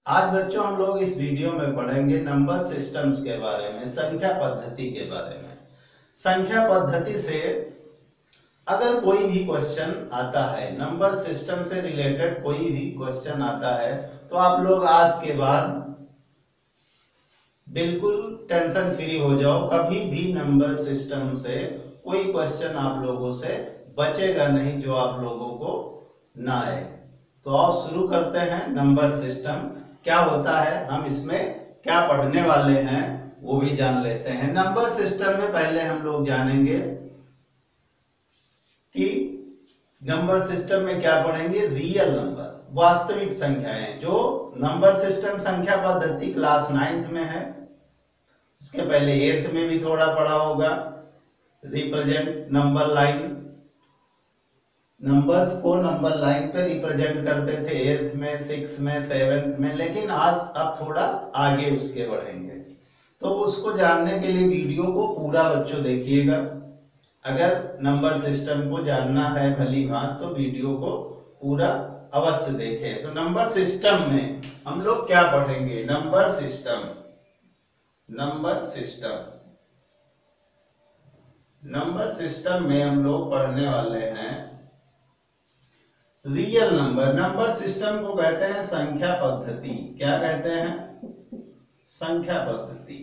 आज बच्चों हम लोग इस वीडियो में पढ़ेंगे नंबर सिस्टम्स के बारे में, संख्या पद्धति के बारे में। संख्या पद्धति से अगर कोई भी क्वेश्चन आता है, नंबर सिस्टम से रिलेटेड कोई भी क्वेश्चन आता है, तो आप लोग आज के बाद बिल्कुल टेंशन फ्री हो जाओ। कभी भी नंबर सिस्टम से कोई क्वेश्चन आप लोगों से बचेगा नहीं जो आप लोगों को ना आए। तो आओ शुरू करते हैं। नंबर सिस्टम क्या होता है, हम इसमें क्या पढ़ने वाले हैं वो भी जान लेते हैं। नंबर सिस्टम में पहले हम लोग जानेंगे कि नंबर सिस्टम में क्या पढ़ेंगे, रियल नंबर, वास्तविक संख्याएं। जो नंबर सिस्टम संख्या पद्धति क्लास 9th में है, उसके पहले 8th में भी थोड़ा पढ़ा होगा। रिप्रेजेंट नंबर लाइन, नंबर्स को नंबर लाइन पे रिप्रेजेंट करते थे 8th में, 6th में, 7th में, लेकिन आज अब थोड़ा आगे उसके बढ़ेंगे। तो उसको जानने के लिए वीडियो को पूरा बच्चों देखिएगा। अगर नंबर सिस्टम को जानना है भली भांति तो वीडियो को पूरा अवश्य देखें। तो नंबर सिस्टम में हम लोग क्या पढ़ेंगे, नंबर सिस्टम में हम लोग पढ़ने वाले हैं रियल नंबर। नंबर सिस्टम को कहते हैं संख्या पद्धति। क्या कहते हैं, संख्या पद्धति।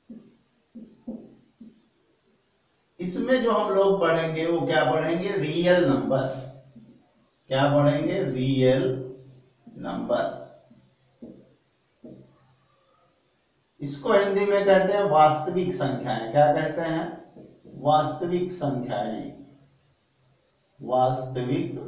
इसमें जो हम लोग पढ़ेंगे वो क्या पढ़ेंगे, रियल नंबर। क्या पढ़ेंगे, रियल नंबर। इसको हिंदी में कहते हैं वास्तविक संख्याएं। क्या कहते हैं, वास्तविक संख्याएं। वास्तविक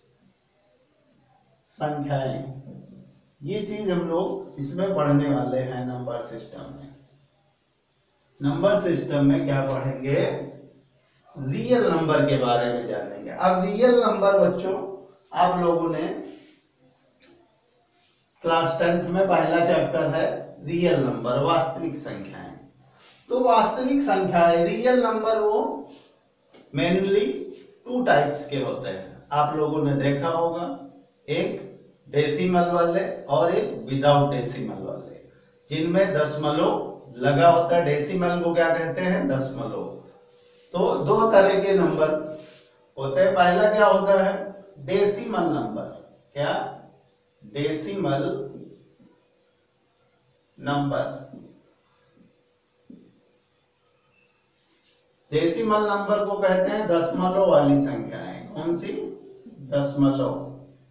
संख्याएं, ये चीज हम लोग इसमें पढ़ने वाले हैं नंबर सिस्टम में। नंबर सिस्टम में क्या पढ़ेंगे, रियल नंबर के बारे में जानेंगे। अब रियल नंबर बच्चों आप लोगों ने क्लास 10th में पहला चैप्टर है रियल नंबर, वास्तविक संख्याएं। तो वास्तविक संख्याएं, रियल नंबर, वो मेनली 2 टाइप्स के होते हैं। आप लोगों ने देखा होगा, एक डेसिमल वाले और एक विदाउट डेसिमल वाले, जिनमें दशमलव लगा होता है। डेसिमल को क्या कहते हैं, दशमलव। तो 2 तरह के नंबर होते हैं। पहला क्या होता है, डेसिमल नंबर। क्या, डेसिमल नंबर। डेसिमल नंबर को कहते हैं दशमलव वाली संख्याएं। कौन सी, दशमलव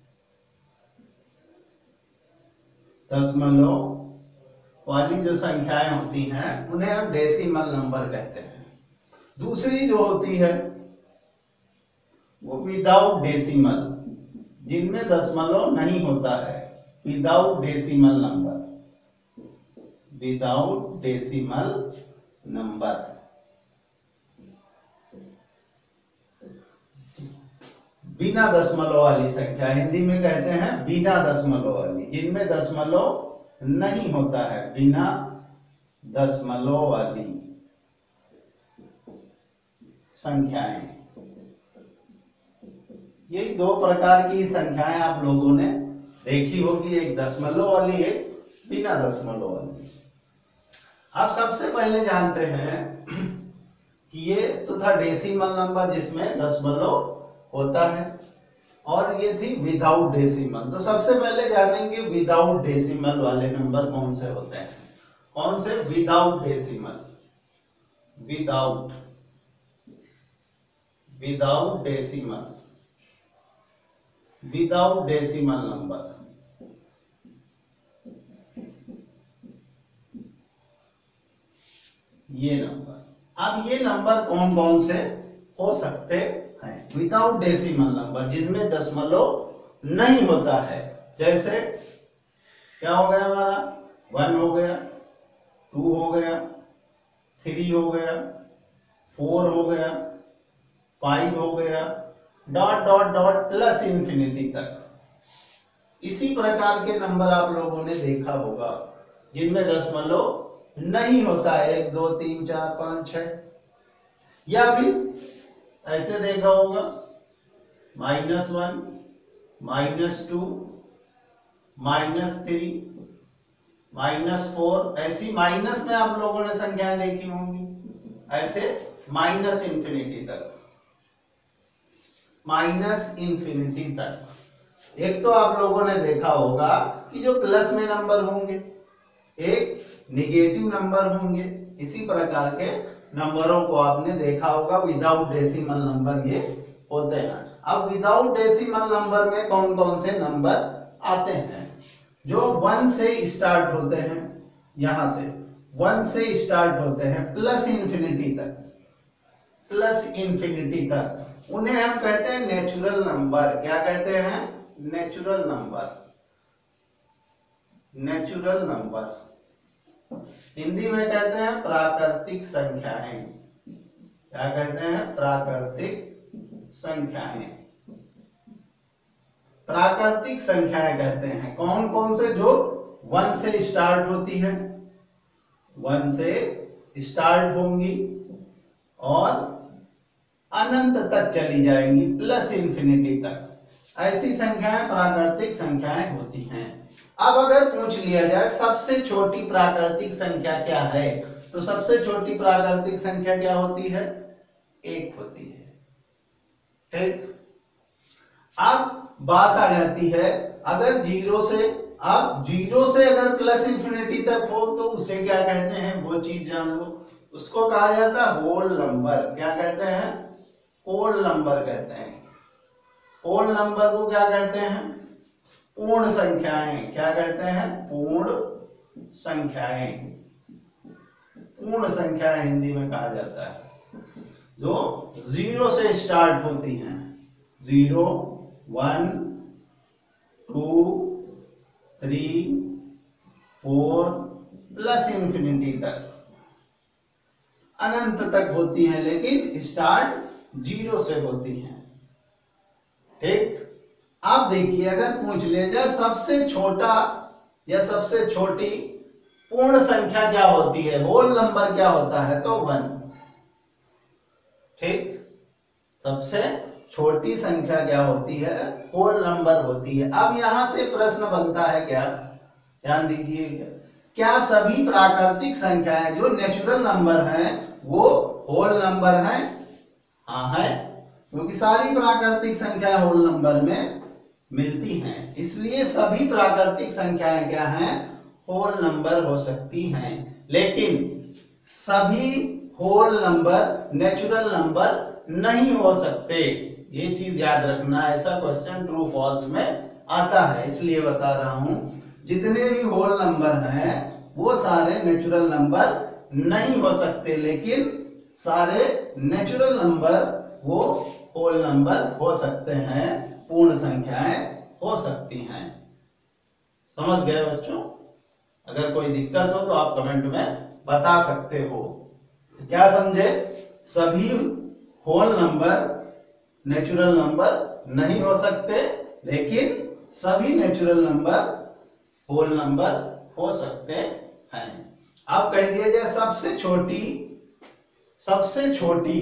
वाली जो संख्याएं होती हैं उन्हें हम डेसिमल नंबर कहते हैं। दूसरी जो होती है वो विदाउट डेसिमल, जिनमें दशमलव नहीं होता है, without decimal number. Without decimal number, बिना दशमलव वाली संख्या, हिंदी में कहते हैं बिना दशमलव वाली, जिनमें दशमलव नहीं होता है, बिना दशमलव वाली संख्याएं। ये 2 प्रकार की संख्याएं आप लोगों ने देखी होगी, एक दशमलव वाली, एक बिना दशमलव वाली। आप सबसे पहले जानते हैं कि ये तो था डेसिमल नंबर जिसमें दशमलव होता है, और ये थी विदाउट डेसिमल। तो सबसे पहले जानेंगे विदाउट डेसिमल वाले नंबर कौन से होते हैं। कौन से, without decimal. Without decimal, without decimal number. ये नंबर, अब ये नंबर कौन कौन से हो सकते हैं, विदाउट डेसिमल नंबर, जिनमें दशमलव नहीं होता है। जैसे क्या हो गया हमारा, 1 हो गया, 2 हो गया, 3 हो गया, 4 हो गया, 5 हो गया, dot dot dot plus infinity तक। इसी प्रकार के नंबर आप लोगों ने देखा होगा जिनमें दशमलव नहीं होता है, 1 2 3 4 5 6। या फिर ऐसे देखा होगा, -1, -2, -3, -4, ऐसी माइनस में आप लोगों ने संख्याएं देखी होंगी, ऐसे -∞ तक, -∞ तक। एक तो आप लोगों ने देखा होगा कि जो प्लस में नंबर होंगे, एक निगेटिव नंबर होंगे, इसी प्रकार के नंबरों को आपने देखा होगा विदाउट डेसिमल नंबर ये होते हैं। अब विदाउट डेसिमल नंबर में कौन कौन से नंबर आते हैं? जो 1 से स्टार्ट होते हैं, यहां से 1 से स्टार्ट होते हैं +∞ तक, +∞ तक, उन्हें हम कहते हैं नेचुरल नंबर। क्या कहते हैं? Natural number. Natural number Hindi में कहते हैं प्राकृतिक संख्याएं। क्या कहते हैं? प्राकृतिक संख्याएं। प्राकृतिक संख्याएं कहते हैं कौन कौन से? जो 1 से स्टार्ट होती है, 1 से स्टार्ट होंगी और अनंत तक चली जाएंगी, +∞ तक, ऐसी संख्याएं प्राकृतिक संख्याएं होती हैं। अब अगर पूछ लिया जाए सबसे छोटी प्राकृतिक संख्या क्या है, तो सबसे छोटी प्राकृतिक संख्या क्या होती है? 1 होती है। ठीक। अब बात आ जाती है अगर 0 से, अब 0 से अगर +∞ तक हो तो उसे क्या कहते हैं? वो चीज जान लो। उसको कहा जाता है होल नंबर। क्या कहते हैं? होल नंबर कहते हैं। होल नंबर को क्या कहते हैं? पूर्ण संख्याएं। क्या कहते हैं? पूर्ण संख्याएं। पूर्ण संख्याएं हिंदी में कहा जाता है, जो 0 से स्टार्ट होती हैं। 0, 1, 2, 3, 4, +∞ तक, अनंत तक होती हैं, लेकिन स्टार्ट 0 से होती हैं। ठीक। आप देखिए अगर पूछ ले जाए सबसे छोटा या सबसे छोटी पूर्ण संख्या क्या होती है, होल नंबर क्या होता है, तो 1। ठीक। सबसे छोटी संख्या क्या होती है? होल नंबर होती है। अब यहां से प्रश्न बनता है क्या, ध्यान दीजिए, क्या सभी प्राकृतिक संख्याएं जो नेचुरल नंबर हैं वो होल नंबर हैं? हाँ है, क्योंकि सारी प्राकृतिक संख्याएं होल नंबर में मिलती हैं, इसलिए सभी प्राकृतिक संख्याएं क्या हैं? होल नंबर हो सकती हैं। लेकिन सभी होल नंबर नेचुरल नंबर नहीं हो सकते, ये चीज याद रखना। ऐसा क्वेश्चन ट्रू फॉल्स में आता है, इसलिए बता रहा हूं। जितने भी होल नंबर हैं वो सारे नेचुरल नंबर नहीं हो सकते, लेकिन सारे नेचुरल नंबर वो होल नंबर हो सकते हैं, पूर्ण संख्याएं हो सकती हैं। समझ गए बच्चों? अगर कोई दिक्कत हो तो आप कमेंट में बता सकते हो। क्या समझे? सभी होल नंबर नेचुरल नंबर नहीं हो सकते, लेकिन सभी नेचुरल नंबर होल नंबर हो सकते हैं। अब कह दिया जाए सबसे छोटी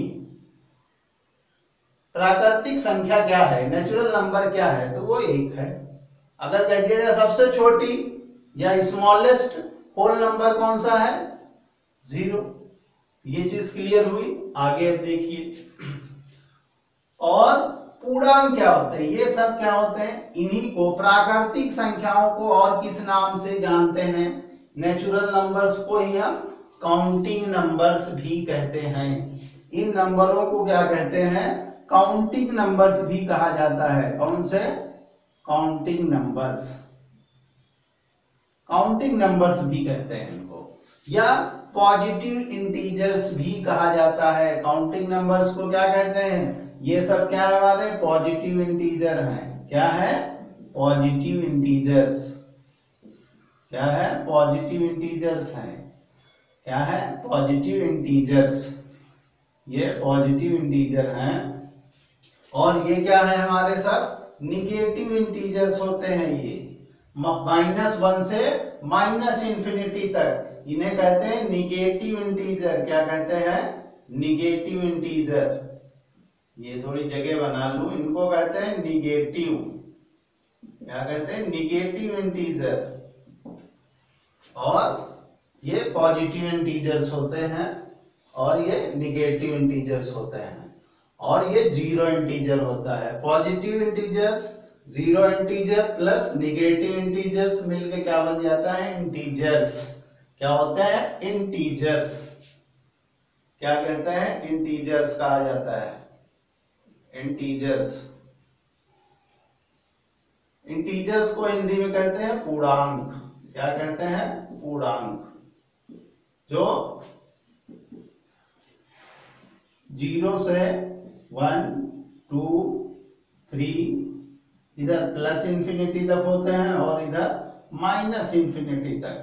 प्राकृतिक संख्या क्या है, नेचुरल नंबर क्या है, तो वो 1 है। अगर कह दिया जाए सबसे छोटी या स्मॉलेस्ट होल नंबर कौन सा है, 0। ये चीज क्लियर हुई। आगे अब देखिए, और पूर्णांक क्या होते हैं? ये सब क्या होते हैं? इन्हीं को, प्राकृतिक संख्याओं को और किस नाम से जानते हैं? नेचुरल नंबर्स को ही हम काउंटिंग नंबर्स भी कहते हैं। इन नंबरों को क्या कहते हैं? काउंटिंग नंबर्स भी कहा जाता है। कौन से? Counting numbers. काउंटिंग नंबर्स भी कहते हैं इनको, या पॉजिटिव इंटीजर्स भी कहा जाता है। काउंटिंग नंबर्स को क्या कहते हैं? ये सब क्या है हमारे? पॉजिटिव इंटीजर हैं। क्या है? Positive integers. क्या है? पॉजिटिव इंटीजर्स हैं। क्या है? Positive integers. ये पॉजिटिव इंटीजर हैं। और ये क्या है हमारे सब? निगेटिव इंटीजर्स होते हैं। ये -1 से -∞ तक, इन्हें कहते हैं निगेटिव इंटीजर। क्या कहते हैं? Negative integer. ये थोड़ी जगह बना लूं, इनको कहते हैं निगेटिव। क्या कहते हैं? Negative integer. और ये पॉजिटिव इंटीजर्स होते हैं और ये निगेटिव इंटीजर्स होते हैं और ये जीरो इंटीजर होता है। Positive integers zero integer plus negative integers मिलके क्या बन जाता है? इंटीजर्स। क्या होता है? इंटीजर्स। क्या कहते हैं? इंटीजर्स कहा जाता है। इंटीजर्स। इंटीजर्स को हिंदी में कहते हैं पूर्णांक। क्या कहते हैं? पूर्णांक। जो 0 से 1 2 3 इधर प्लस इंफिनिटी तक होते हैं और इधर माइनस इंफिनिटी तक,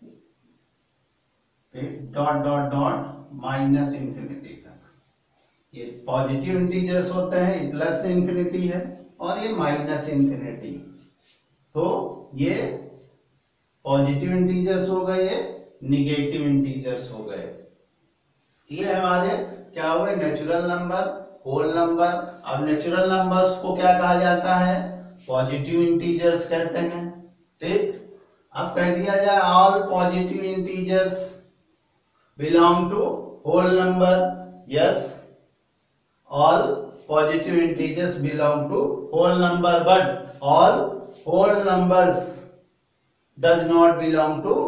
dot dot dot minus infinity तक। ये पॉजिटिव इंटीजर्स होते हैं, ये प्लस इंफिनिटी है और ये माइनस इंफिनिटी। तो ये पॉजिटिव इंटीजर्स हो गए, ये निगेटिव इंटीजर्स हो गए। ये हमारे क्या हुए? Natural number, whole number. और नेचुरल नंबर्स को क्या कहा जाता है? पॉजिटिव इंटीजर्स कहते हैं। ठीक, अब कह दिया जाए all positive integers belong to whole number. Yes, all positive integers belong to whole number, but all whole numbers does not belong to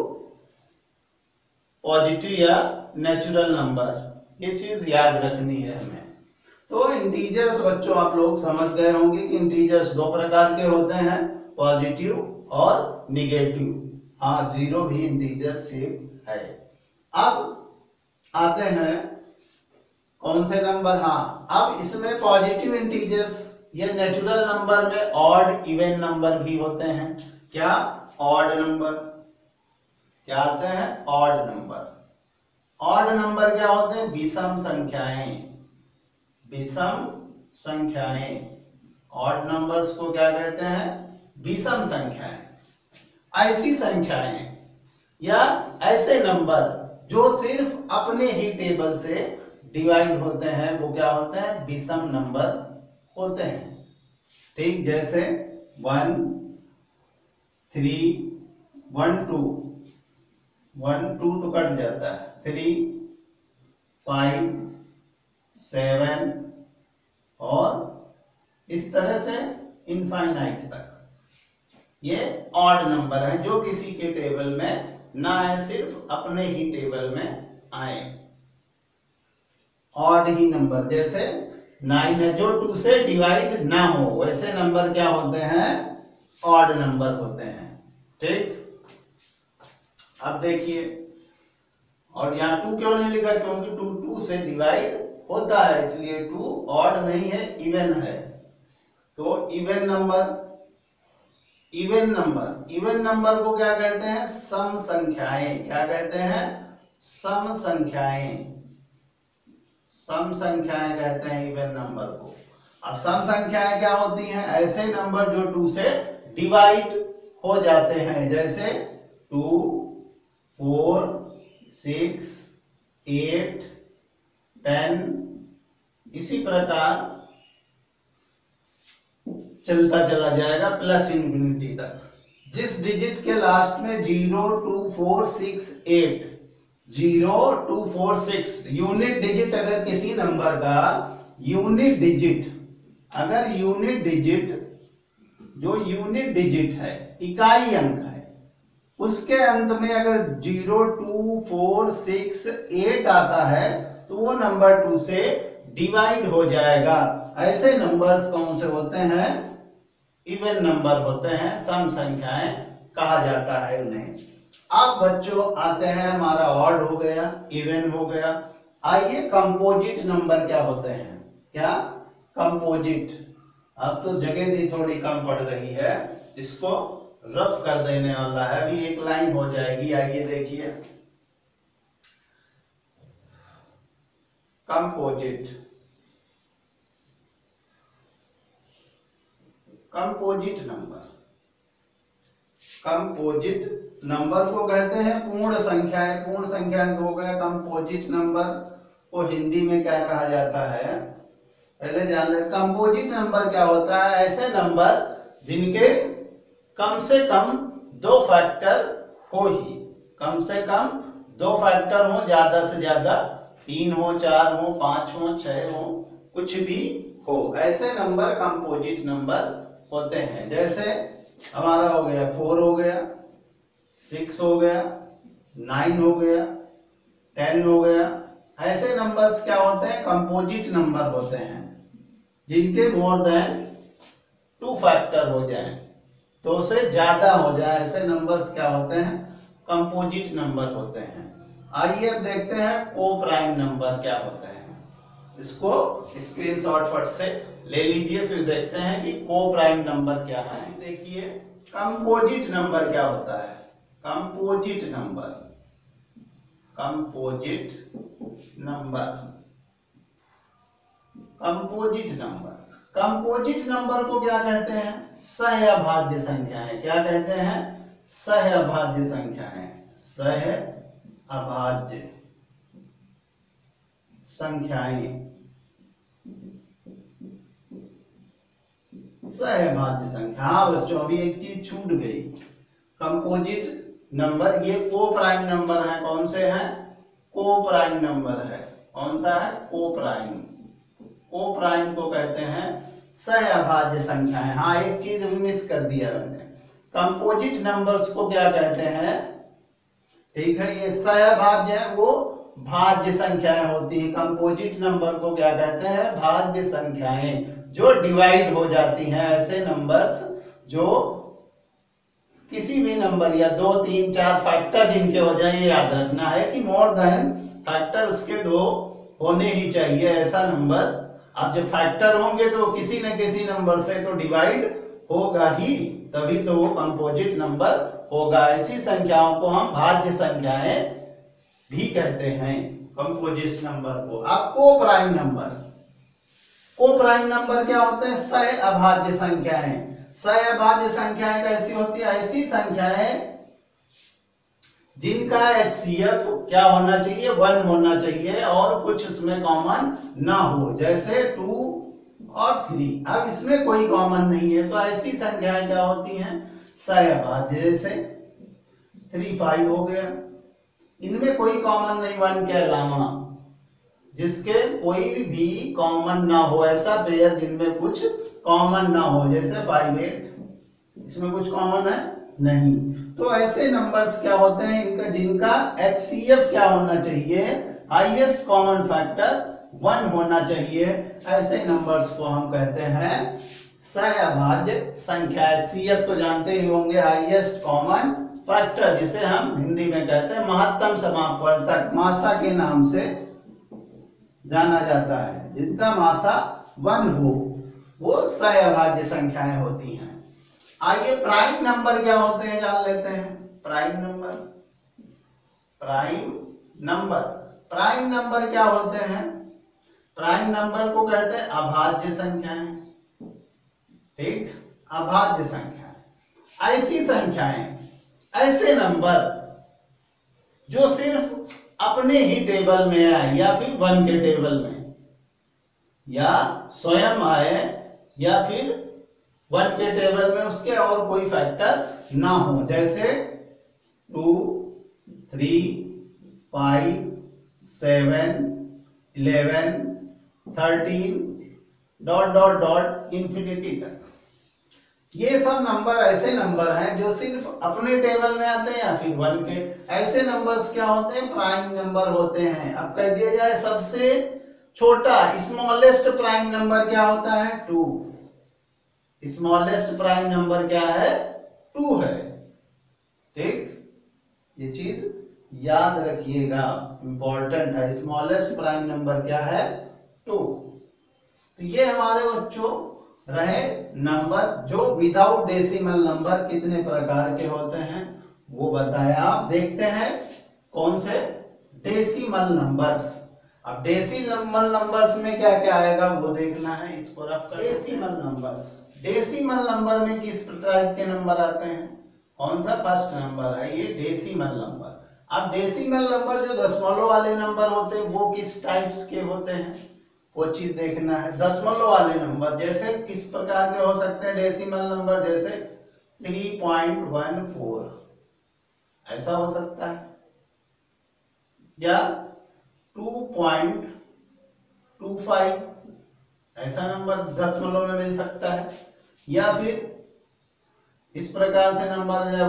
positive या नेचुरल नंबर। ये चीज याद रखनी है हमें। तो इंटीजर्स बच्चों आप लोग समझ गए होंगे कि इंटीजर्स दो प्रकार के होते हैं, पॉजिटिव और निगेटिव। हाँ, जीरो भी इंटीजर शेप है। अब आते हैं कौन से नंबर? हाँ, अब इसमें पॉजिटिव इंटीजर्स, ये नेचुरल नंबर में ऑड इवन नंबर भी होते हैं। क्या? Odd number. क्या आते हैं? Odd number. ऑड नंबर क्या होते हैं? विषम संख्याएं। विषम संख्याएं। ऑड नंबर्स को क्या कहते हैं? विषम संख्याएं। ऐसी संख्याएं या ऐसे नंबर जो सिर्फ अपने ही टेबल से डिवाइड होते हैं, वो क्या होते हैं? विषम नंबर होते हैं। ठीक, जैसे 1 3 1 2 1 2 तो कट जाता है, 3 5 7 और इस तरह से इनफाइनाइट तक। ये ऑड नंबर है जो किसी के टेबल में ना आए, सिर्फ अपने ही टेबल में आए। ऑड ही नंबर, जैसे 9 है जो 2 से डिवाइड ना हो, वैसे नंबर क्या होते हैं? ऑड नंबर होते हैं। ठीक, अब देखिए, और यहाँ 2 क्यों नहीं लिखा? क्योंकि 2 से डिवाइड होता है, इसलिए 2 ऑड नहीं है, इवन है। तो even number. Even number, even number को क्या कहते हैं? सम संख्याएं। क्या कहते हैं? सम संख्याएं। सम संख्याएं कहते हैं इवन नंबर को। अब सम संख्याएं क्या होती हैं? ऐसे नंबर जो 2 से डिवाइड हो जाते हैं, जैसे 2 4 6 8 10, इसी प्रकार चलता चला जाएगा प्लस इंफिनिटी तक। जिस डिजिट के लास्ट में 0 2 4 6 8, 0 2 4 6 यूनिट डिजिट, अगर किसी नंबर का यूनिट डिजिट, अगर यूनिट डिजिट, जो यूनिट डिजिट है, इकाई अंक है, उसके अंत में अगर 0 2 4 6 8 आता है तो वो नंबर 2 से डिवाइड हो जाएगा। ऐसे नंबर्स कौन से होते हैं? इवन नंबर होते हैं, सम संख्याएं कहा जाता है उन्हें। अब बच्चों आते हैं, हमारा ऑड हो गया, इवन हो गया। आइए कंपोजिट नंबर क्या होते हैं? क्या? कंपोजिट। अब तो जगह भी थोड़ी कम पड़ रही है, इसको रफ कर देने वाला है, अभी एक लाइन हो जाएगी। आइए देखिए, composite. Composite number, composite number को कहते हैं पूर्ण संख्याएं। पूर्ण संख्याएं तो हो गया। कंपोजिट नंबर को हिंदी में क्या कहा जाता है? पहले जान ले। कंपोजिट नंबर क्या होता है? ऐसे नंबर जिनके कम से कम 2 फैक्टर हो ही। कम से कम 2 फैक्टर हो, ज्यादा से ज्यादा 3 हो, 4 हो, 5 हो, 6 हो, कुछ भी हो, ऐसे नंबर कंपोजिट नंबर होते हैं। जैसे हमारा हो गया 4 हो गया, 6 हो गया, 9 हो गया, 10 हो गया। ऐसे नंबर्स क्या होते हैं? कंपोजिट नंबर होते हैं, जिनके मोर देन 2 फैक्टर हो जाए, 2 से ज्यादा हो जाए, ऐसे नंबर्स क्या होते हैं? कंपोजिट नंबर होते हैं। आइए अब देखते हैं को प्राइम नंबर क्या होते हैं। इसको स्क्रीनशॉट फट से ले लीजिए, फिर देखते हैं कि को प्राइम नंबर क्या है। देखिए कंपोजिट नंबर क्या होता है। Composite number, composite number, composite number, composite number को क्या कहते हैं? सहअभाज्य संख्याएं। क्या कहते हैं? सहअभाज्य संख्याएं। सहअभाज्य संख्याएं, सहअभाज्य संख्या। हाँ बच्चों, अभी एक चीज छूट गई। कंपोजिट नंबर ये को प्राइम नंबर है। कौन से हैं? को प्राइम नंबर है। कौन सा है? को प्राइम। को प्राइम को कहते हैं सहअभाज्य संख्याएं। हाँ एक चीज अभी मिस कर दिया मैंने, कंपोजिट नंबर्स को क्या कहते हैं? ठीक है, ये सहअभाज्य है, वो भाज्य संख्याएं होती है। कंपोजिट नंबर को क्या कहते हैं? भाज्य संख्याएं, जो डिवाइड हो जाती हैं। ऐसे नंबर्स जो किसी भी नंबर या 2, 3, 4 फैक्टर जिनके हो जाए, ये याद रखना है कि मोर देन फैक्टर उसके 2 होने ही चाहिए। ऐसा नंबर, अब जब फैक्टर होंगे तो किसी न किसी नंबर से तो डिवाइड होगा ही, तभी तो वो कंपोजिट नंबर होगा। ऐसी संख्याओं को हम भाज्य संख्याएं भी कहते हैं, कंपोजिट नंबर को। अब coprime number, coprime number क्या होते हैं? सहअभाज्य संख्याएं। सहअभाज्य संख्याएं कैसी होती है? ऐसी संख्याएं जिनका HCF क्या होना चाहिए? 1 होना चाहिए और कुछ उसमें कॉमन ना हो, जैसे 2 और 3। अब इसमें कोई कॉमन नहीं है, तो ऐसी संख्याएं क्या होती हैं? सहअभाज्य। जैसे 3, 5 हो गया, इनमें कोई कॉमन नहीं 1 के अलावा, जिसके कोई भी कॉमन ना हो, ऐसा पेयर जिनमें कुछ कॉमन ना हो, जैसे 5, 8, इसमें कुछ कॉमन है नहीं। तो ऐसे नंबर्स क्या होते हैं? इनका जिनका HCF क्या होना चाहिए? हाईएस्ट कॉमन फैक्टर 1 होना चाहिए। ऐसे नंबर्स को हम कहते हैं सहअभाज्य संख्या। HCF तो जानते ही होंगे, हाईएस्ट कॉमन फैक्टर, जिसे हम हिंदी में कहते हैं महत्तम समापवर्तक, मासा के नाम से जाना जाता है। जिनका मासा 1 हो वो सहअभाज्य संख्याएं होती हैं। आइए प्राइम नंबर क्या होते हैं जान लेते हैं। Prime number, prime number, prime number क्या होते हैं? प्राइम नंबर को कहते हैं अभाज्य संख्याएं। ठीक, अभाज्य संख्याएं ऐसी संख्याएं, ऐसे नंबर जो सिर्फ अपने ही टेबल में आए, या फिर 1 के टेबल में, या स्वयं आए, या फिर 1 के टेबल में उसके और कोई फैक्टर ना हो, जैसे 2, 3, 5, 7, 11, 13 डॉट डॉट डॉट इंफिनिटी तक। ये सब नंबर ऐसे नंबर हैं जो सिर्फ अपने टेबल में आते हैं या फिर 1 के। ऐसे नंबर्स क्या होते हैं? प्राइम नंबर होते हैं। अब कह दिया जाए सबसे छोटा, स्मॉलेस्ट प्राइम नंबर क्या होता है? 2। स्मॉलेस्ट प्राइम नंबर क्या है? 2 है। ठीक, ये चीज याद रखिएगा, इंपॉर्टेंट है। स्मॉलेस्ट प्राइम नंबर क्या है? 2। तो ये हमारे बच्चों रहे नंबर जो विदाउट डेसिमल नंबर कितने प्रकार के होते हैं वो बताया। आप देखते हैं कौन से? Decimal numbers. अब डेसिमल नंबर्स में क्या क्या आएगा वो देखना है, इसको रफ कर। डेसिमल नंबर्स, डेसिमल नंबर में किस टाइप के नंबर आते हैं? कौन सा? फर्स्ट नंबर है ये डेसिमल नंबर। अब डेसिमल नंबर जो दशमलव वाले नंबर होते हैं वो किस टाइप्स के होते हैं वो चीज देखना है। दशमलव वाले नंबर जैसे किस प्रकार के हो सकते हैं? डेसिमल नंबर जैसे 3.14 ऐसा हो सकता है। या 2.25 ऐसा नंबर दशमलव में मिल सकता है, या फिर इस प्रकार से नंबर है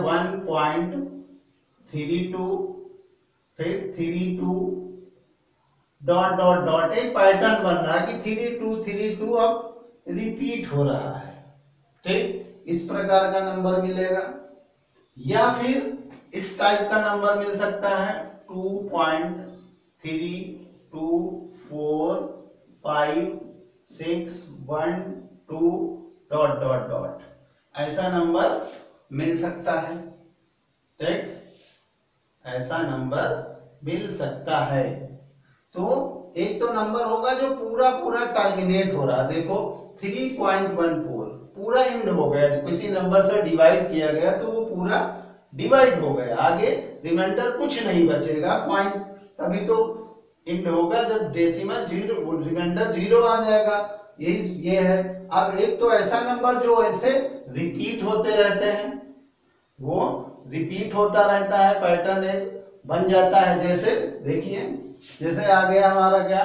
1.32, फिर 32 डॉट डॉट डॉट। एक पैटर्न बन रहा है कि 3232 अब रिपीट हो रहा है, ठीक, इस प्रकार का नंबर मिलेगा। या फिर इस टाइप का नंबर मिल सकता है 2.324561 डॉट डॉट डॉट, ऐसा नंबर मिल सकता है, ठीक, ऐसा नंबर मिल सकता है। तो एक तो नंबर होगा जो पूरा पूरा टर्मिनेट हो रहा है, देखो 3.14 पूरा एंड हो गया, किसी नंबर से डिवाइड किया गया तो वो पूरा डिवाइड हो गया, आगे रिमाइंडर कुछ नहीं बचेगा, पॉइंट तभी तो एंड होगा जब डेसिमल जीरो रिमाइंडर जीरो आ जाएगा, ये है। अब एक तो ऐसा नंबर जो ऐसे रिपीट होते रहते हैं, वो रिपीट होता रहता है, पैटर्न एक बन जाता है, जैसे देखिए जैसे आ गया हमारा क्या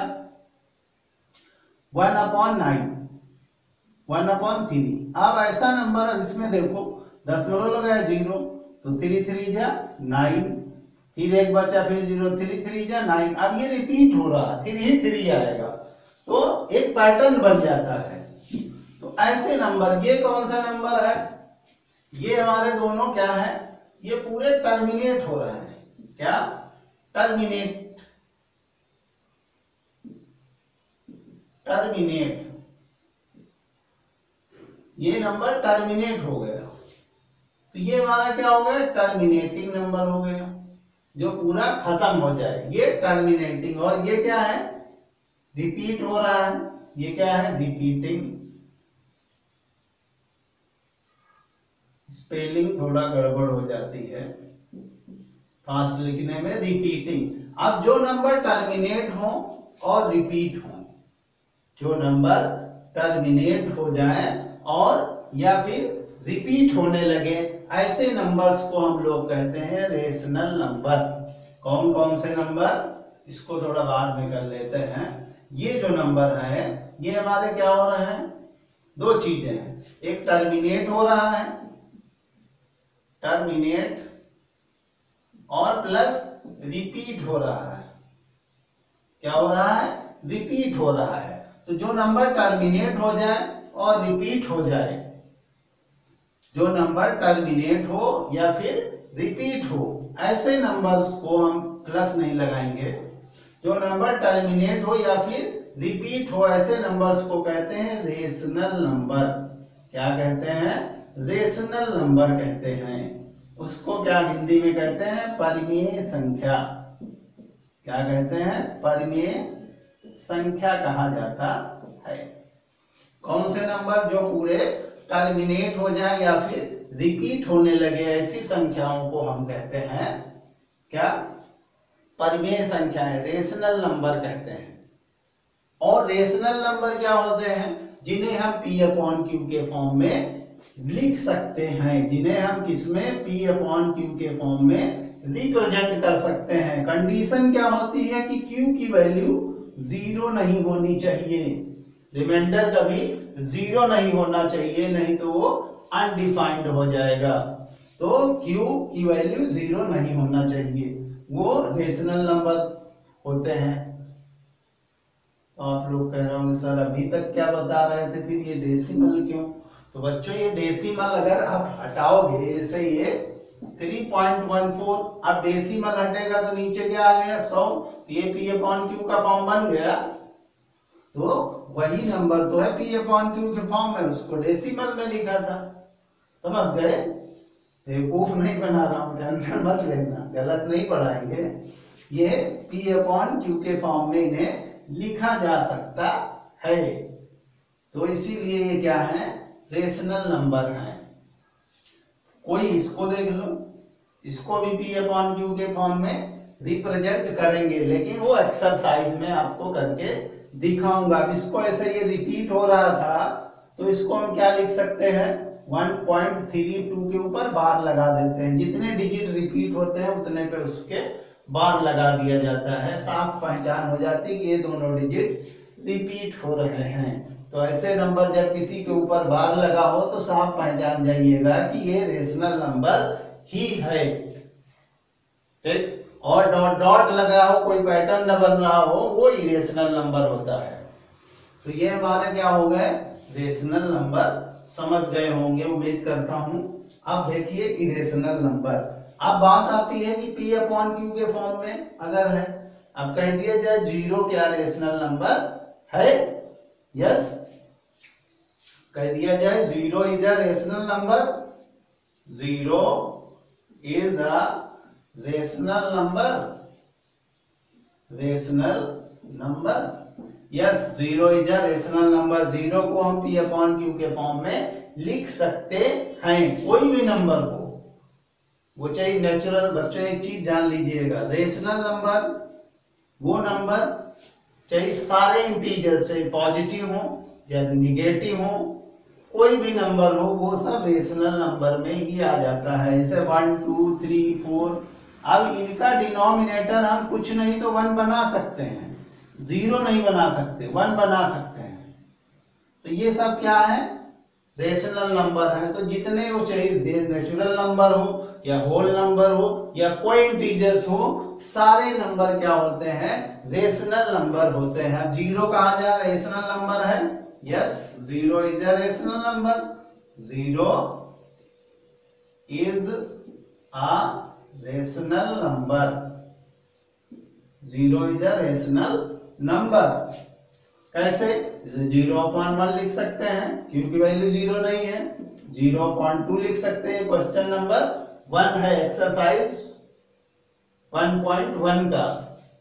1/9 1/3। अब ऐसा नंबर अब इसमें देखो दशमलव लगाया 0 तो 3 3 जा 9, फिर एक बचा फिर 0 3 3 जा 9, अब ये रिपीट हो रहा 3 3 आएगा, तो एक पैटर्न बन जाता है। तो ऐसे नंबर, ये कौन सा नंबर है, ये हमारे दोनों क्या है, ये पूरे टर्मिनेट हो रहे हैं, क्या टर्मिनेट टर्मिनेट, ये नंबर टर्मिनेट हो गया, तो ये हमारा क्या हो गया टर्मिनेटिंग नंबर हो गया, जो पूरा खत्म हो जाए, ये टर्मिनेटिंग। और ये क्या है रिपीट हो रहा है, ये क्या है रिपीटिंग, स्पेलिंग थोड़ा गड़बड़ हो जाती है फास्ट लिखने में, रिपीटिंग। अब जो नंबर टर्मिनेट हो और रिपीट हो, जो नंबर टर्मिनेट हो जाए और या फिर रिपीट होने लगे, ऐसे नंबर्स को हम लोग कहते हैं रेशनल नंबर। कौन कौन से नंबर, इसको थोड़ा बाद में कर लेते हैं। ये जो नंबर है ये हमारे क्या हो रहे हैं, दो चीजें हैं, एक टर्मिनेट हो रहा है, टर्मिनेट, और प्लस रिपीट हो रहा है, क्या हो रहा है रिपीट हो रहा है। तो जो नंबर टर्मिनेट हो जाए और रिपीट हो जाए, जो नंबर टर्मिनेट हो या फिर रिपीट हो, ऐसे नंबर्स को हम प्लस नहीं लगाएंगे, जो नंबर टर्मिनेट हो या फिर रिपीट हो ऐसे नंबर्स को कहते हैं रेशनल नंबर। क्या कहते हैं, रेशनल नंबर कहते हैं। उसको क्या हिंदी में कहते हैं, परिमेय संख्या। क्या कहते हैं, परिमेय संख्या कहा जाता है। कौन से नंबर जो पूरे टर्मिनेट हो जाए या फिर रिपीट होने लगे, ऐसी संख्याओं को हम कहते हैं क्या, परिमेय संख्याएं, रेशनल नंबर कहते हैं। और रेशनल नंबर क्या होते हैं, जिन्हें हम P/Q के फॉर्म में लिख सकते हैं, जिन्हें हम किसमें P/Q के फॉर्म में रिप्रेजेंट कर सकते हैं। कंडीशन क्या होती है कि Q की वैल्यू 0 नहीं होनी चाहिए, रिमाइंडर कभी 0 नहीं होना चाहिए, नहीं तो वो अनडिफाइंड हो जाएगा। तो Q की वैल्यू 0 नहीं होना चाहिए, वो रेशनल नंबर होते हैं। तो आप लोग कह रहे होंगे सर अभी तक क्या बता रहे थे, फिर ये डेसिमल क्यों। तो बच्चों ये डेसिमल अगर आप हटाओगे, ऐसे ये 3.14, अब डेसिमल हटेगा तो नीचे क्या आ गया 100, तो ये P/Q का फॉर्म बन गया। तो वही नंबर तो है P/Q के फॉर्म में, उसको डेसिमल में लिखा था, समझ गए। बेवकूफ नहीं बना रहा हूं, टेंशन मत लेना, गलत नहीं पढ़ाएंगे। ये P/Q के फॉर्म में इन्हें लिखा जा सकता है, तो इसीलिए ये क्या है, रेशनल नंबर है। कोई इसको देख लो, इसको भी P/Q के फॉर्म में रिप्रेजेंट करेंगे, लेकिन वो एक्सरसाइज में आपको करके दिखाऊंगा। अब इसको ऐसे ये रिपीट हो रहा था, तो इसको हम क्या लिख सकते हैं, 1.32 के ऊपर बार लगा देते हैं, जितने डिजिट रिपीट होते हैं उतने पे उसके बार लगा दिया जाता है, साफ पहचान हो जाती है कि ये दोनों डिजिट रिपीट हो रहे हैं। तो ऐसे नंबर जब किसी के ऊपर बार लगा हो तो साफ पहचान जाइएगा कि ये रेशनल नंबर ही है। ठीक, और डॉट डॉट लगा हो, कोई पैटर्न न बन रहा हो, वो इरेशनल नंबर होता है। तो ये हमारे क्या हो गए, रेशनल नंबर। समझ गए होंगे उम्मीद करता हूं। अब देखिए इरेशनल नंबर। अब बात आती है कि P अपॉन Q के फॉर्म में अगर है, अब कह दिया जाए जीरो क्या रेशनल नंबर है। यस, कह दिया जाए zero is a rational number, zero is a rational number, rational number. Yes, zero is a rational number. Zero को हम P अपॉन Q के फॉर्म में लिख सकते हैं, कोई भी नंबर को, वो चाहे नेचुरल। बच्चों एक चीज जान लीजिएगा, रेशनल नंबर वो नंबर चाहे सारे इंटीजर से पॉजिटिव हो या निगेटिव हो, कोई भी नंबर हो, वो सब रेशनल नंबर में ही आ जाता है। जैसे 1 2 3 4। अब इनका डिनोमिनेटर हम कुछ नहीं तो 1 बना सकते हैं, जीरो नहीं बना सकते, 1 बना सकते हैं। तो ये सब क्या है, रेशनल नंबर है। तो जितने वो चाहिए, नेचुरल नंबर हो या होल नंबर हो या कोई इंटीजर्स हो, सारे नंबर क्या होते हैं, रेशनल नंबर होते हैं। अब जीरो कहा जा रेशनल नंबर है। Yes, zero is a rational number, zero is a rational number, zero is a rational number. कैसे, 0/1 लिख सकते हैं क्योंकि वैल्यू जीरो नहीं है, 0.2 लिख सकते हैं, क्वेश्चन नंबर 1 है, एक्सरसाइज 1.1 का,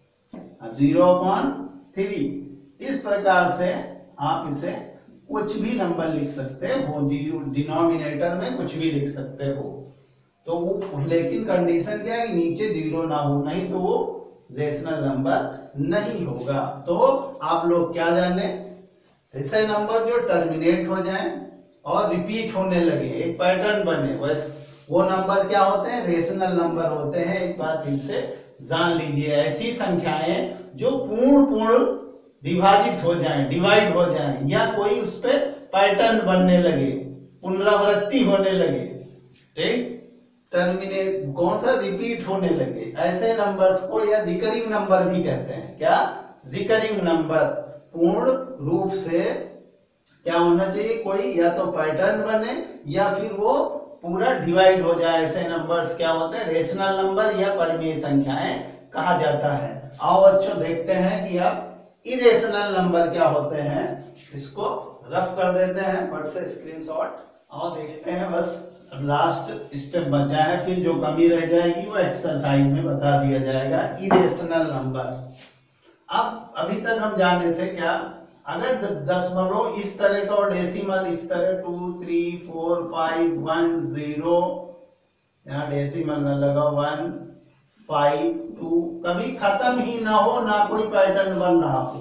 0/3। इस प्रकार से आप इसे कुछ भी नंबर लिख सकते हो, जीरो डिनोमिनेटर में कुछ भी लिख सकते हो। तो वो लेकिन कंडीशन क्या है कि नीचे जीरो ना हो, नहीं तो वो रेशनल नंबर नहीं होगा। तो आप लोग क्या जाने, ऐसे नंबर जो टर्मिनेट हो जाएं और रिपीट होने लगे, एक पैटर्न बने, बस वो नंबर क्या होते हैं, रेशनल नंबर होते हैं। एक बार फिर से जान लीजिए, ऐसी संख्याएं जो पूर्ण विभाजित हो जाएं, डिवाइड हो जाएं, या कोई उस पर पैटर्न बनने लगे, पुनरावृत्ति होने लगे, ठीक, टर्मिनेट कौन सा, रिपीट होने लगे, ऐसे नंबर्स को या रिकरिंग नंबर भी कहते हैं। क्या, रिकरिंग नंबर। पूर्ण रूप से क्या होना चाहिए, कोई या तो पैटर्न बने या फिर वो पूरा डिवाइड हो जाए, ऐसे नंबर्स क्या होते हैं, रेशनल नंबर या परिमेय संख्याएं कहा जाता है। आओ बच्चों देखते हैं कि अब इरेशनल नंबर क्या होते हैं, इसको रफ कर देते हैं फट से स्क्रीनशॉट। आओ देखते हैं, बस लास्ट स्टेप बचा है, फिर जो कमी रह जाएगी वो एक्सरसाइज में बता दिया जाएगा। इरेशनल नंबर, अब अभी तक हम जाने थे क्या, अगर दशमलव इस तरह का और डेसिमल इस तरह 2 3 4 5 1 0, यहाँ डेसिमल न लगा, 1 5 2, कभी खत्म ही ना हो, ना कोई पैटर्न बन रहा हो,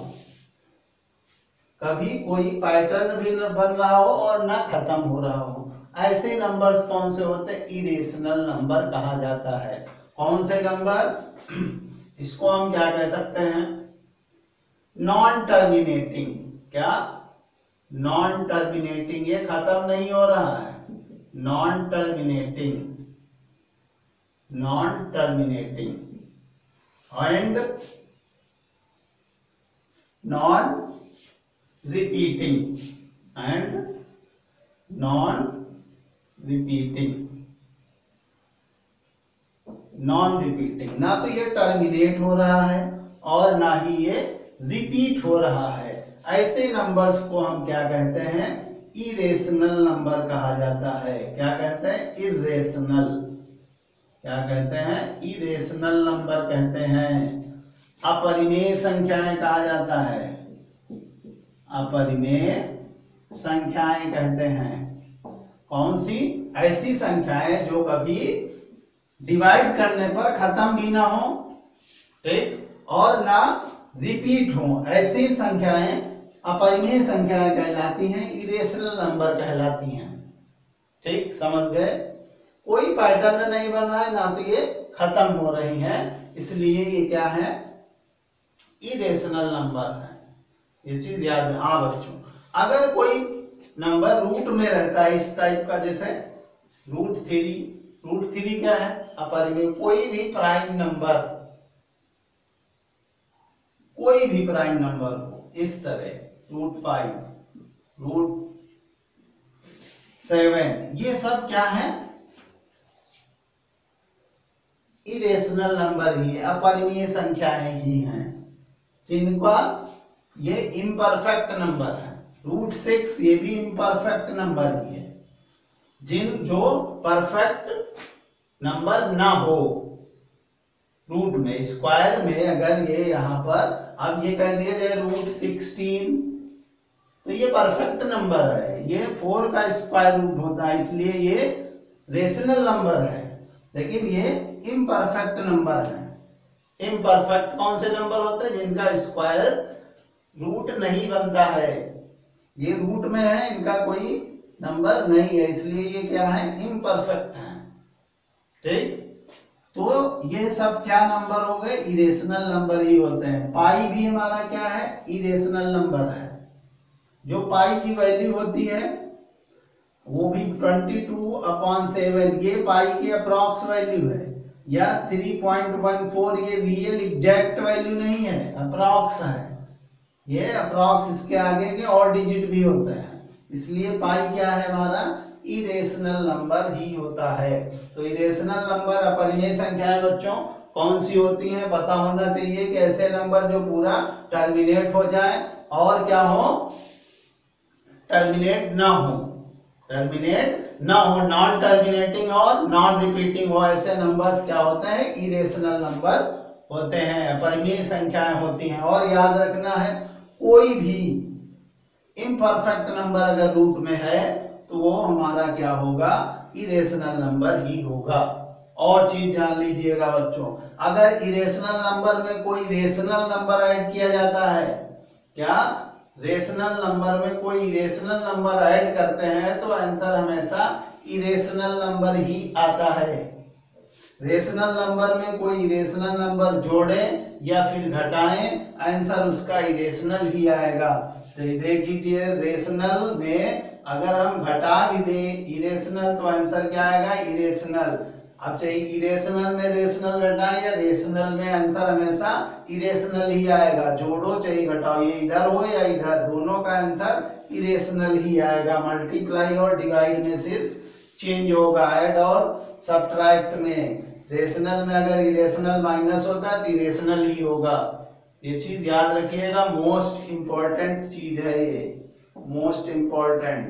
कभी कोई पैटर्न भी न बन रहा हो और ना खत्म हो रहा हो, ऐसे नंबर्स कौन से होते हैं, इरेशनल नंबर कहा जाता है। कौन से नंबर, इसको हम क्या कह सकते हैं, नॉन टर्मिनेटिंग। क्या, नॉन टर्मिनेटिंग, ये खत्म नहीं हो रहा है, non terminating, non terminating and non repeating, and non repeating, non repeating, ना तो ये टर्मिनेट हो रहा है और ना ही ये रिपीट हो रहा है, ऐसे नंबर्स को हम क्या कहते हैं, इरेशनल नंबर कहा जाता है। क्या कहते हैं, इरेशनल, क्या कहते हैं, इरेशनल नंबर कहते हैं। अपरिमेय संख्याएं कहा जाता है, अपरिमेय संख्याएं कहते हैं। कौन सी, ऐसी संख्याएं जो कभी डिवाइड करने पर खत्म भी ना हो, ठीक, और ना रिपीट हो, ऐसी संख्याएं अपरिमेय संख्याएं कहलाती हैं, इरेशनल नंबर कहलाती हैं। ठीक, समझ गए, कोई पैटर्न नहीं बन रहा है, ना तो ये खत्म हो रही हैं, इसलिए ये क्या है, इरेशनल नंबर है। ये चीज याद है। हाँ बच्चों, अगर कोई नंबर रूट में रहता है इस टाइप का, जैसे रूट थ्री क्या है, अपरिमेय, कोई भी प्राइम नंबर हो इस तरह, रूट 5, रूट 7, ये सब क्या है, इरेशनल नंबर ही है, अपरिमेय संख्याएं ही हैं, जिनका ये इम्परफेक्ट नंबर है। रूट 6 ये भी इम्परफेक्ट नंबर ही है, जो परफेक्ट नंबर ना हो रूट में, स्क्वायर में अगर ये यहाँ पर अब ये कह दिया जाए रूट 16, तो ये परफेक्ट नंबर है, ये 4 का स्क्वायर रूट होता है, इसलिए ये रेशनल नंबर है, लेकिन ये इम्परफेक्ट नंबर है। इम्परफेक्ट कौन से नंबर होते हैं, जिनका स्क्वायर रूट नहीं बनता है, ये रूट में है, इनका कोई नंबर नहीं है, इसलिए ये क्या है, इम्परफेक्ट है। ठीक, तो ये सब क्या नंबर हो गए, इरेशनल नंबर ही होते हैं। पाई भी हमारा क्या है, इरेशनल नंबर है। जो पाई की वैल्यू होती है वो भी 22/7, ये पाई की अप्रॉक्स वैल्यू है, या 3.14, ये रियल एग्जैक्ट वैल्यू नहीं है, अप्रॉक्स है, ये अप्रॉक्स, इसके आगे के और डिजिट भी होते हैं, इसलिए पाई क्या है हमारा, इरेशनल नंबर ही होता है। तो इरेशनल नंबर अपरिमेय संख्याएं बच्चों कौन सी होती हैं, पता होना चाहिए कि ऐसे नंबर जो पूरा टर्मिनेट हो जाए और क्या हो, टर्मिनेट ना हो, नॉन टर्मिनेटिंग और नॉन रिपीटिंग हो, ऐसे नंबर्स क्या होते हैं, इरेशनल नंबर होते हैं, अपरिमेय संख्याएं होती हैं। और याद रखना है, कोई भी इम्परफेक्ट नंबर अगर रूट में है तो वो हमारा क्या होगा, इरेशनल नंबर ही होगा। और चीज जान लीजिएगा बच्चों, अगर इरेशनल नंबर में कोई रेशनल नंबर ऐड किया जाता है, क्या रेशनल नंबर में कोई इरेशनल नंबर ऐड करते हैं तो आंसर हमेशा इरेशनल नंबर ही आता है। रेशनल नंबर में कोई इरेशनल नंबर जोड़े या फिर घटाएं, आंसर उसका इरेशनल ही आएगा। तो देख लीजिए, रेशनल में अगर हम घटा भी दे इरेशनल तो आंसर क्या आएगा, इरेशनल। अब चाहे इरेशनल में रेशनल घटाएं या रेशनल में, आंसर हमेशा इरेशनल ही आएगा। जोड़ो चाहे घटाओ, ये इधर हो या इधर, दोनों का आंसर इरेशनल ही आएगा। मल्टीप्लाई और डिवाइड में सिर्फ चेंज होगा, ऐड और सब्ट्रैक्ट में। रेशनल में अगर इरेशनल माइनस होता है तो इरेशनल ही होगा। ये चीज याद रखिएगा, मोस्ट इंपॉर्टेंट चीज है ये, मोस्ट इंपॉर्टेंट,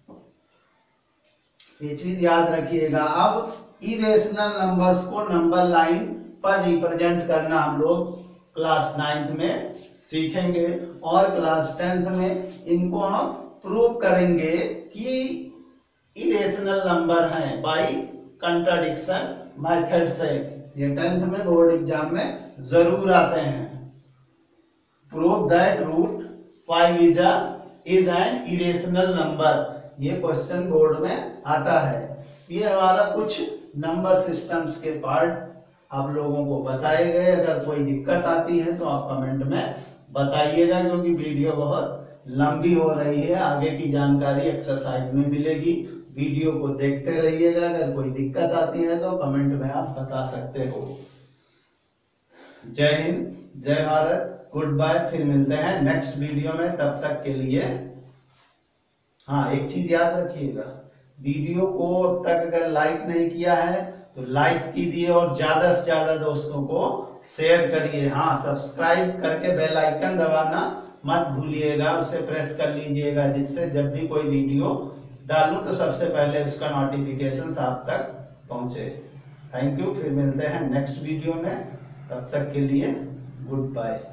ये चीज याद रखिएगा। अब इरेशनल नंबर्स को नंबर लाइन पर रिप्रेजेंट करना हम लोग क्लास 9th में सीखेंगे और क्लास 10th में इनको हम प्रूव करेंगे कि इरेशनल नंबर हैं बाय कंट्राडिक्शन मेथड से। ये 10th में बोर्ड एग्जाम में जरूर आते हैं। Prove that root 5 is an irrational number, ये क्वेश्चन बोर्ड में आता है। ये हमारा कुछ नंबर सिस्टम्स के पार्ट आप लोगों को बताए गए। अगर कोई दिक्कत आती है तो आप कमेंट में बताइएगा, क्योंकि वीडियो बहुत लंबी हो रही है। आगे की जानकारी एक्सरसाइज में मिलेगी, वीडियो को देखते रहिएगा। अगर कोई दिक्कत आती है तो कमेंट में आप बता सकते हो। जय हिंद, जय भारत, गुड बाय। फिर मिलते हैं नेक्स्ट वीडियो में, तब तक के लिए हाँ एक चीज याद रखिएगा, वीडियो को अब तक अगर लाइक नहीं किया है तो लाइक कीजिए और ज्यादा से ज्यादा दोस्तों को शेयर करिए। हाँ, सब्सक्राइब करके बेल आइकन दबाना मत भूलिएगा, उसे प्रेस कर लीजिएगा, जिससे जब भी कोई वीडियो डालूं तो सबसे पहले उसका नोटिफिकेशन आप तक पहुंचे। थैंक यू, फिर मिलते हैं नेक्स्ट वीडियो में, तब तक के लिए गुड बाय।